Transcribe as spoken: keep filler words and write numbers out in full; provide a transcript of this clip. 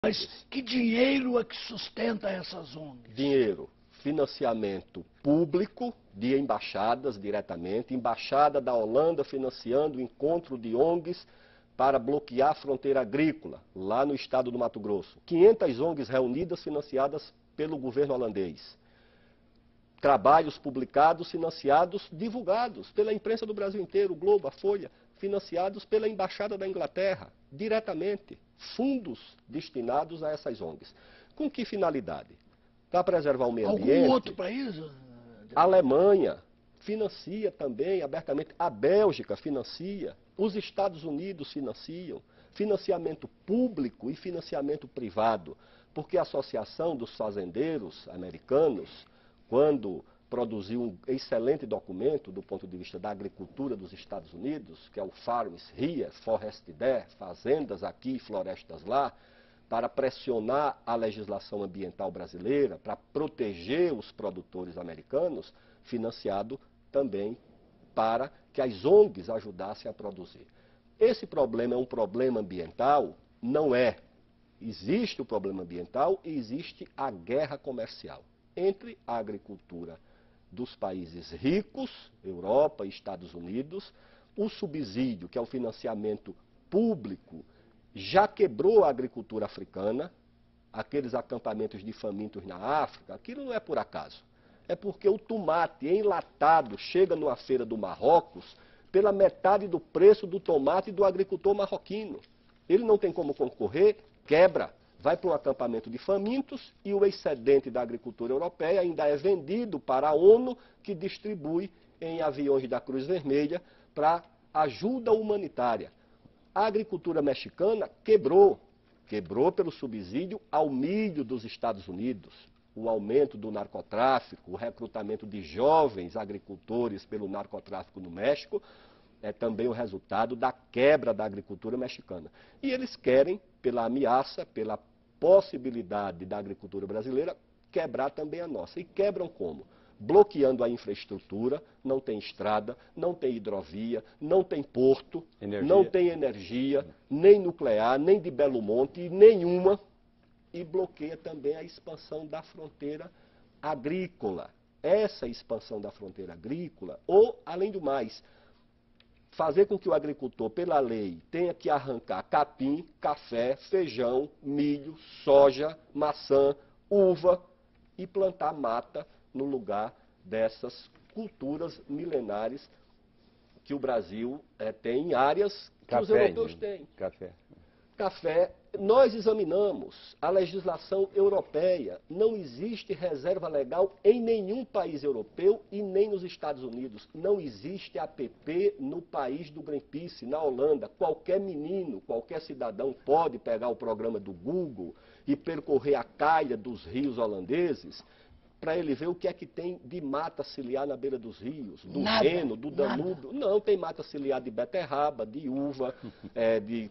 Mas que dinheiro é que sustenta essas O N Gs? Dinheiro, financiamento público de embaixadas diretamente, embaixada da Holanda financiando o encontro de O N Gs para bloquear a fronteira agrícola, lá no estado do Mato Grosso. quinhentas O N Gs reunidas, financiadas pelo governo holandês. Trabalhos publicados, financiados, divulgados pela imprensa do Brasil inteiro, o Globo, a Folha, financiados pela Embaixada da Inglaterra, diretamente. Fundos destinados a essas O N Gs. Com que finalidade? Para preservar o meio ambiente. Algum outro país? A Alemanha financia também abertamente, a Bélgica financia, os Estados Unidos financiam, financiamento público e financiamento privado, porque a Associação dos Fazendeiros Americanos, quando produziu um excelente documento do ponto de vista da agricultura dos Estados Unidos, que é o Farms Here, Forest There, fazendas aqui, florestas lá, para pressionar a legislação ambiental brasileira, para proteger os produtores americanos, financiado também para que as O N Gs ajudassem a produzir. Esse problema é um problema ambiental? Não é. Existe o problema ambiental e existe a guerra comercial entre a agricultura dos países ricos, Europa e Estados Unidos. O subsídio, que é o financiamento público, já quebrou a agricultura africana, aqueles acampamentos de famintos na África. Aquilo não é por acaso. É porque o tomate enlatado chega numa feira do Marrocos pela metade do preço do tomate do agricultor marroquino. Ele não tem como concorrer, quebra. Vai para um acampamento de famintos e o excedente da agricultura europeia ainda é vendido para a ONU, que distribui em aviões da Cruz Vermelha para ajuda humanitária. A agricultura mexicana quebrou, quebrou pelo subsídio ao milho dos Estados Unidos, o aumento do narcotráfico, o recrutamento de jovens agricultores pelo narcotráfico no México, é também o resultado da quebra da agricultura mexicana. E eles querem, pela ameaça, pela possibilidade da agricultura brasileira, quebrar também a nossa. E quebram como? Bloqueando a infraestrutura, não tem estrada, não tem hidrovia, não tem porto, energia. Não tem energia, nem nuclear, nem de Belo Monte, nenhuma. E bloqueia também a expansão da fronteira agrícola. Essa expansão da fronteira agrícola, ou, além do mais, fazer com que o agricultor, pela lei, tenha que arrancar capim, café, feijão, milho, soja, maçã, uva e plantar mata no lugar dessas culturas milenares que o Brasil é, tem em áreas que café, os europeus têm. Café. Café. Nós examinamos a legislação europeia. Não existe reserva legal em nenhum país europeu e nem nos Estados Unidos. Não existe app no país do Greenpeace, na Holanda. Qualquer menino, qualquer cidadão pode pegar o programa do Google e percorrer a calha dos rios holandeses para ele ver o que é que tem de mata ciliar na beira dos rios, do Nada, Reno, do Danúbio. nada. Não, tem mata ciliar de beterraba, de uva, é, de